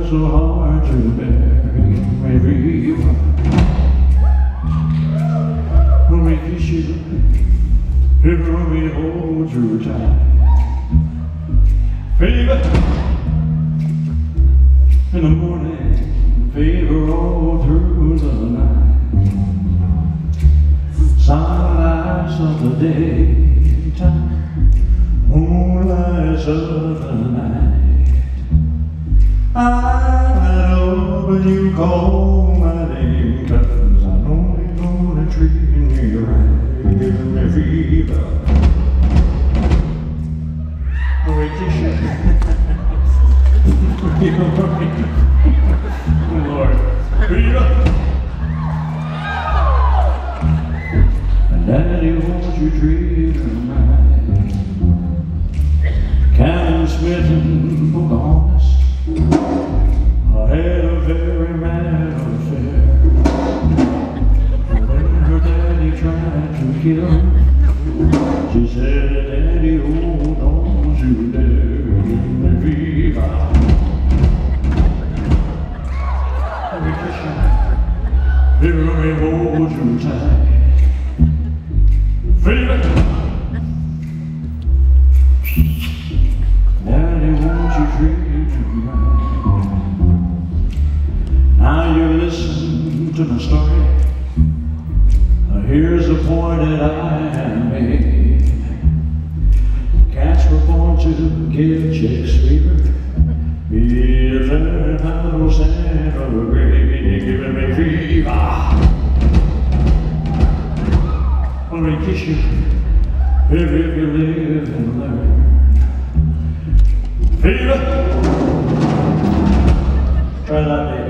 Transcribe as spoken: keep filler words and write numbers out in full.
so hard to bear. Maybe when we kiss you, if we hold you tight, fever in the morning, fever all through the night, sunlights of the daytime, moonlights of the night. I know when you call my name, 'cause I know you're gonna treat me right, giving me fever. Oh, wait, kiss you. Lord, fever. And Daddy, won't you treat me right? Captain Smith and Pocahontas, I had a very mad affair. When her daddy tried to kill her, she said, Daddy, oh, don't you dare give me fever. Let me kiss you, let me hold you tight. Fever. Daddy, won't you treat me right? Now you listen to my story. Here's the point that I have made. Cats were born to give chicks fever. If they're not Santa grade, they're giving me fever. Let me kiss you, if, if you live and learn. Fever. Try that, baby.